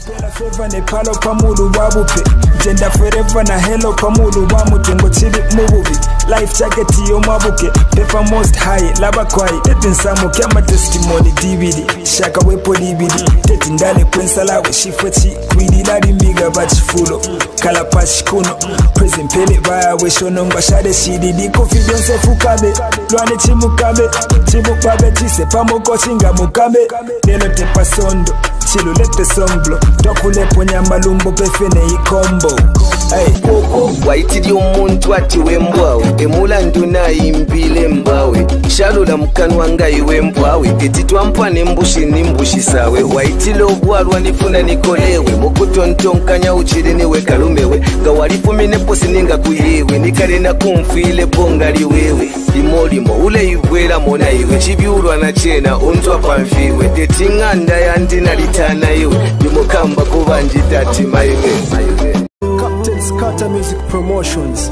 Pela favor ne palo pamulu wabupe Jenda forever na hello pamulu wamutungo chili mububi Life jacket yo mabuke Pepa most high laba kwai Tetin samu kama testimony DVD Shaka wepo DVD Tetin dale kwensala we shifwechi Kwidi ladi mbiga bachi fulo Kala pachi kuno Present pele vaya we shono mbashade shidi Di confidence fukabe Luane chimukabe Chimukabe chise pamoko chinga mukabe Nelo tepa sondo Chilu lete songlo Tokule ponya malumbo pefene ikombo Waitidi omuntu ati wembwawe Emula nduna imbile mbawe Shalula mkanwa ngai wembwawe Etitwa mpane mbushi nimbushi sawe Waitilo obwalwa nifuna nikolewe Mukutontonkanya uchiri niwe kalumewe Gawalifu mineposi ninga kuyewe Nikale na kumfile bongali wewe Imolimo ule ibwela mona iwe Chibiurwa na chena untwa pamfiwe Tetinganda ya ndina litana iwe Nimukamba kubanji dati maiwe Captain Scatter Music Promotions.